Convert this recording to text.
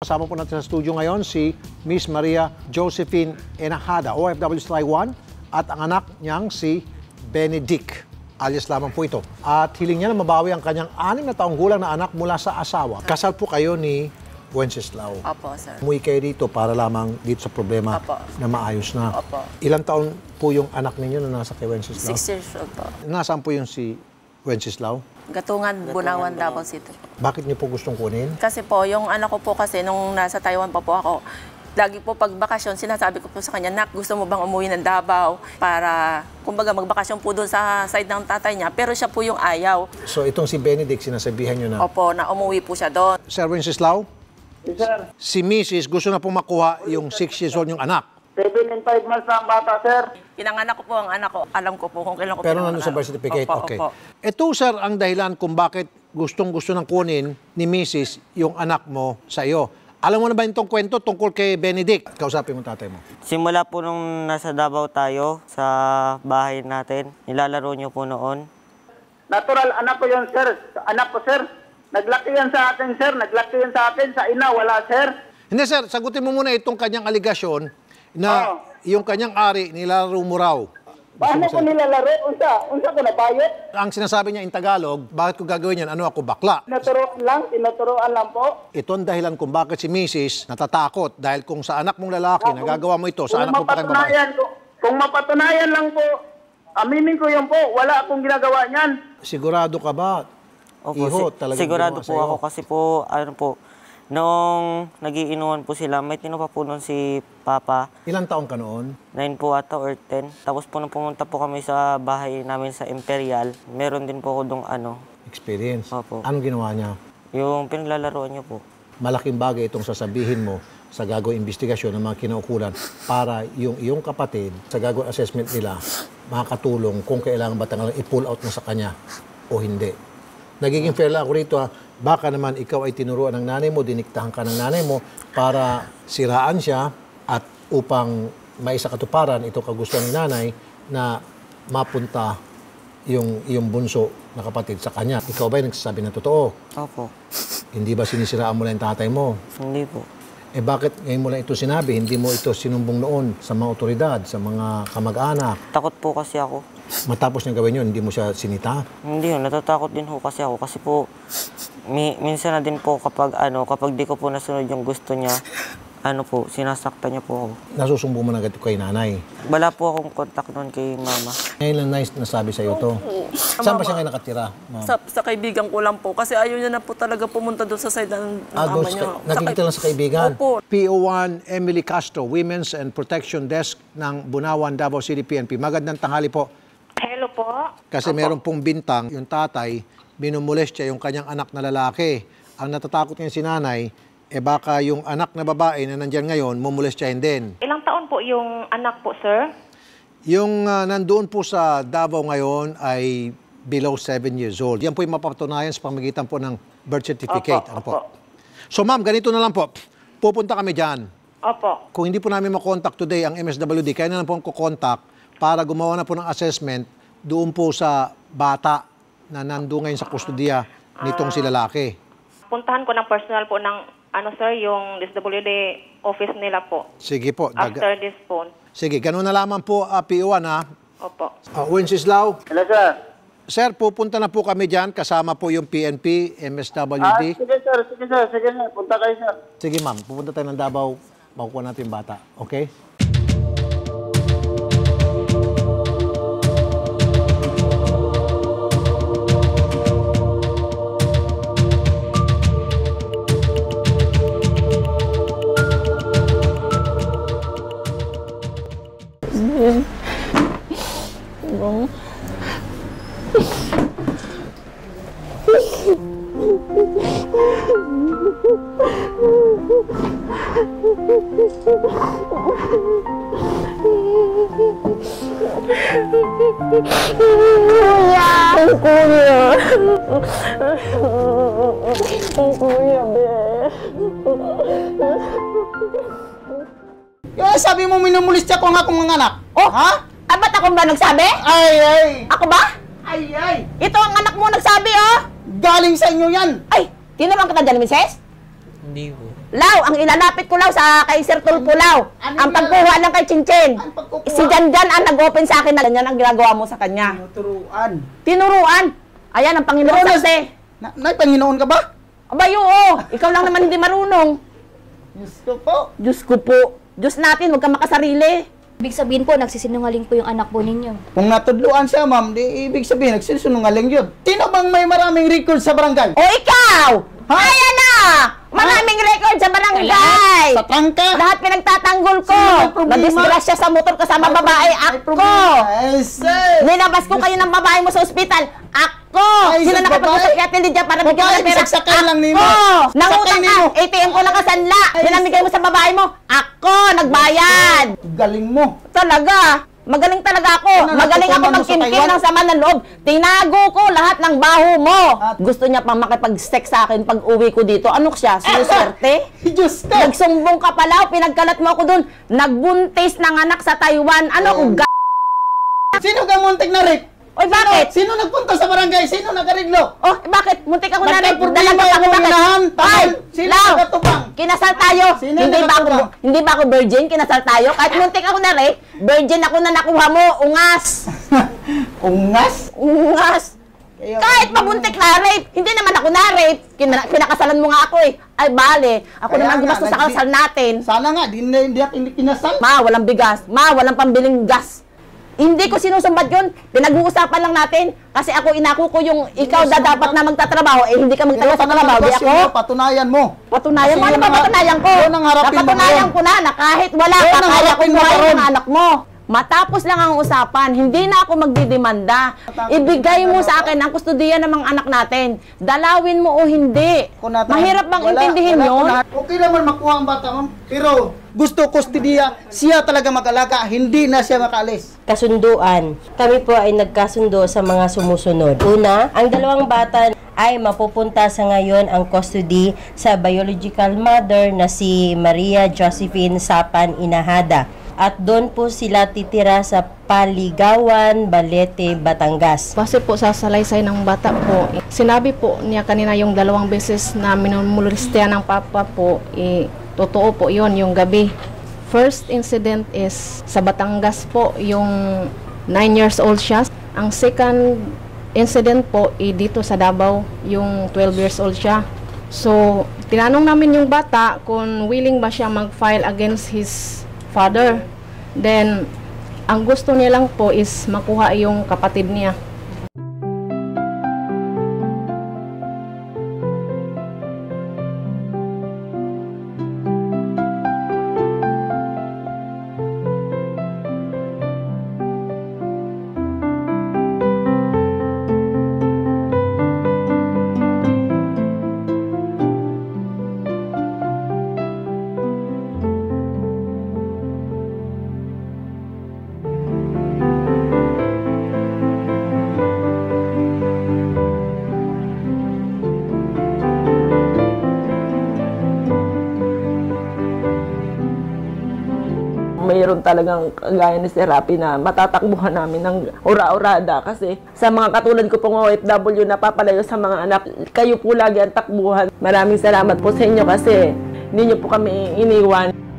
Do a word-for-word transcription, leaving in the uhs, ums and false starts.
Kasama po natin sa studio ngayon si Miss Maria Josephine Enajada, O F W sa Taiwan, at ang anak niyang si Benedict, alias lamang po ito. At hiling niya na mabawi ang kanyang anim na taong gulang na anak mula sa asawa. Kasal po kayo ni Wenceslao. Opo, sir. Umuwi kayo dito para lamang dito sa problema Opo. na maayos na. Opo. Ilang taon po yung anak ninyo na nasa kay Wenceslao? Six years old po. Nasaan po yung si Wenceslao? Gatungan, Bunawan, Davao City. Bakit niyo po gustong kunin? Kasi po, yung anak ko po kasi, nung nasa Taiwan pa po ako, lagi po pag bakasyon, sinasabi ko po sa kanya, Nak, gusto mo bang umuwi ng Davao para, kumbaga, magbakasyon po doon sa side ng tatay niya, pero siya po yung ayaw. So itong si Benedict, sinasabihan niyo na? Opo, na umuwi po siya doon. Sir Wenceslao? Yes, sir. Si Missus gusto na pong makuha yung six years old yung anak. Seven and five months na ang bata, sir. Pinanganak ko po ang anak ko. Alam ko po kung kailan ko Pero pinanganak. nandun sa birth certificate? Opo, Okay. opo. Ito, sir, ang dahilan kung bakit gustong-gusto ng kunin ni Missus yung anak mo sa iyo. Alam mo na ba itong kwento tungkol kay Benedict? Kausapin mo tatay mo. Simula po nung nasa Davao tayo, sa bahay natin, nilalaro niyo po noon. Natural, anak ko yun, sir. Anak ko, sir. Naglaki yan sa atin, sir. Naglaki yan sa atin. Sa ina, wala, sir. Hindi, sir. Sagutin mo muna itong kanyang aligasyon na Oo. yung kanyang ari nilalaro mo raw. Paano ko nilalaro? Unsa? Unsa ko nabayot? Ang sinasabi niya in Tagalog, bakit ko gagawin yan? Ano ako, bakla? Tinuturoan lang, tinuturoan lang po. Ito ang dahilan kung bakit si Missus natatakot dahil kung sa anak mong lalaki, Kung- nagagawa mo ito, sa kung anak mo pa kayong babae. mapatunayan, kung, kung mapatunayan lang po, aminin ko yun po, wala akong ginagawa niyan. Sigurado ka ba? Opo, Iho, si- talagang sigurado ginawa po sa'yo. ako kasi po, ano po, noong nagiinuman po sila, may tinupa po noon si Papa. Ilang taon ka noon? Nine po ata or ten. Tapos po nung pumunta po kami sa bahay namin sa Imperial, meron din po ako dong ano, Experience. Opo. Anong ginawa niya? yung pinaglalaroan niyo po. Malaking bagay itong sasabihin mo sa gagawing investigasyon ng mga kinaukulan para yung iyong kapatid sa gagawing assessment nila makakatulong kung kailangan ba tanggalan i-pull out mo sa kanya o hindi. Nagiging fair lang ako rito ha. Baka naman ikaw ay tinuruan ng nanay mo, diniktahan ka ng nanay mo para siraan siya at upang maisa katuparan ito kagustuhan ni nanay na mapunta yung, yung bunso na kapatid sa kanya. Ikaw ba ay nagsasabi ng totoo? Opo. Hindi ba sinisiraan mo lang yung tatay mo? Hindi po. Eh bakit ngayon mo lang ito sinabi? Hindi mo ito sinumbong noon sa mga otoridad, sa mga kamag-anak? Takot po kasi ako. Matapos niya gawin yun, hindi mo siya sinita? Hindi yun, natatakot din ho kasi ako. Kasi po, mi minsan na din po kapag ano, kapag di ko po nasunod yung gusto niya, ano po, sinasaktan niya po ako. Nasusumbong mo na agad kay nanay. Wala po akong contact noon kay mama. Ngayon lang nice nasabi sa'yo to. Saan ba siya ngayon nakatira, ma'am? Sa, sa kaibigan ko lang po. Kasi ayaw niya na po talaga pumunta doon sa side ng, ng Ah, ama doon niya. sa, nakikita lang sa kaibigan? Opo. P O one Emily Castro, Women's and Protection Desk ng Bunawan, Davao City, P N P. Magandang tanghali po. Hello po. Kasi meron pong bintang, yung tatay, minumolestya yung kanyang anak na lalaki. Ang natatakot niya si nanay, eh baka yung anak na babae na nandyan ngayon, mumolestyahin din. Ilang taon po yung anak po, sir? Yung uh, nandoon po sa Davao ngayon ay below seven years old. Yan po yung mapatunayan sa pamagitan po ng birth certificate. Opo, Ano po? opo. So ma'am, ganito na lang po. Pupunta kami dyan. Opo. Kung hindi po namin makontak today ang M S W D, kaya na lang po ang kukontak para gumawa na po ng assessment doon po sa bata na nandoon ngayon sa kustodiya nitong si lalaki. Puntahan ko ng personal po ng, ano sir, yung D S W D office nila po. Sige po. daga- After this phone. Sige, ganun na lamang po, uh, P O one ha. Opo. Uh, Wenceslao, Hello, sir. sir, pupunta na po kami dyan. Kasama po yung P N P, M S W Ah, D. sige, sir. Sige, sir. Sige, sir. Punta kayo, sir. Sige ma'am, pupunta tayo ng Davao. Makukuha natin yung bata. Okay? Kuya! Kuya! Kuya, be. Yung sabi mo minumulistya ko nga akong mga anak. Oh, Ha? ah, ba't ako ba nagsabi? Ay, ay! Ako ba? Ay, ay! Ito ang anak mo nagsabi, oh! Galing sa inyo yan! Ay, tinurang kita dyan, Mises? Hindi po. Lau, ang ilalapit ko, Lau, sa kay Sir Tulpo, Lau. Ano Ang yan? pagkuha lang kay Chinchin. Ang pagkukuha? Si Janjan ang nag-open sa akin na ganyan ang ginagawa mo sa kanya. Tinuturuan. Tinuruan. Ayan, ang Panginoon Pero, saksi. Na, nay, Panginoon ka ba? Abay, oo. Ikaw lang naman hindi marunong. Diyos ko po. Diyos ko po. Diyos natin, huwag kang makasarili. Ibig sabihin po, nagsisinungaling po yung anak po ninyo. Kung natudluan siya, ma'am, di ibig sabihin, nagsisunungaling yun. Sino bang may maraming record sa barangay? O ikaw! Ha? Ayan na! Maraming record sa barangay! Sa trangka? Lahat pinagtatanggol ko. Sino may problema? Nadisgrasya sa motor kasama babae. May Ako! problema. Ay, sir! Nilabas ko kayo ng babae mo sa ospital. Ako! Ay, Sino sa nakapag-usap babae? kaya Tilidya para bigyan mo Babae, ng pera? sagsakay lang nimo. Ako! Nangutang Sakay ka! nimo. A T M ko lang kasanla. Pinamigay mo sa babae mo. Ako! Nagbayad! Galing mo. Talaga! Magaling talaga ako. Ano, Magaling ako natutunan mo sa magkimkim Taiwan? ng sama ng loob. Tinago ko lahat ng baho mo. At- Gusto niya pang makipag-sex sa akin pag uwi ko dito. Ano siya? Sinuswerte? Diyos ko. Nagsumbong ka pala, pinagkalat mo ako dun. Nagbuntis ng anak sa Taiwan. Ano kung g***? Sino ka muntik na rape? Oy, bakit? Sino, sino nagpunta sa barangay? Sino nag-ariglo? Oh, eh, bakit? Muntik ako na rin. Nagka-problema Dalaga pa yung ako, bakit? unahan, Ay, tahan. Sino Lau, nagatubang? kinasal tayo. Sino hindi ba ako nagatubang? hindi ba ako virgin? Kinasal tayo. Kahit muntik ako na rin, virgin ako na nakuha mo. Ungas. Ungas? Ungas. Kaya- Kahit mabuntik na rape, hindi naman ako na rape. Kina- pinakasalan mo nga ako eh. Ay, bale. Ako Kaya naman nga, gumastos sa nagdi- kasal natin. Sana nga, di na hindi ako kinasal. Ma, walang bigas. Ma, walang pambiling gas. Hindi ko sinusumbat yun. Pinag-uusapan lang natin. Kasi ako, inako ko yung ikaw na dapat na magtatrabaho. Eh, hindi ka magtatrabaho sa trabaho. Di ako. Patunayan mo. Patunayan mo. Kasi Ano yun ba ang- patunayan ko? yun ang harapin mo Napatunayan ngayon. ko na na kahit wala Yun ka, ang kaya harapin kong mo buhayin ngayon. ng anak mo. Matapos lang ang usapan, hindi na ako magdidemanda. Ibigay mo sa akin ang kustudiya ng mga anak natin. Dalawin mo o hindi. Kung nata- Mahirap bang wala- intindihin wala yun? ko na- Okay naman makuha ang bata, ma'am. Pero gusto kustidiya, siya talaga mag-alaga, hindi na siya makaalis. Kasunduan. Kami po ay nagkasundo sa mga sumusunod. Una, ang dalawang bata ay mapupunta sa ngayon ang custody sa biological mother na si Maria Josephine Sapan Inahada. At doon po sila titira sa Paligawan, Balete, Batangas. Base po sa salaysay ng bata po, eh, sinabi po niya kanina yung dalawang beses na minumulestya ng papa po, eh, totoo po yon yung gabi. First incident is sa Batangas po, yung nine years old siya. Ang second incident po, eh, dito sa Davao, yung twelve years old siya. So, tinanong namin yung bata kung willing ba siya mag-file against his father. Then, ang gusto niya lang po is makuha yung kapatid niya. Mayroon talagang kagaya ni Sir Rapi na matatakbuhan namin ng ura-urada kasi sa mga katulad ko pong O F W na papalayo sa mga anak, kayo po lagi ang takbuhan. Maraming salamat po sa inyo kasi hindi niyo po kami iniwan.